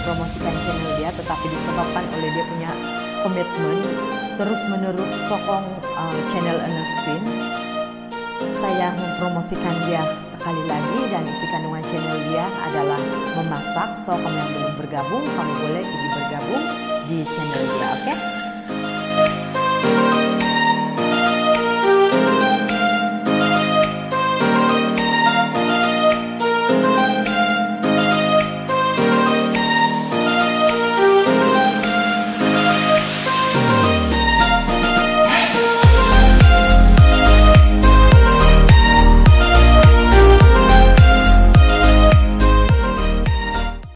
mempromosikan channel dia, tetapi disebabkan oleh dia punya komitmen terus menerus sokong channel Ernestine, saya mempromosikan dia sekali lagi. Dan isi kandungan channel dia adalah memasak. So kamu yang belum bergabung, kamu boleh pergi bergabung di channel dia, oke?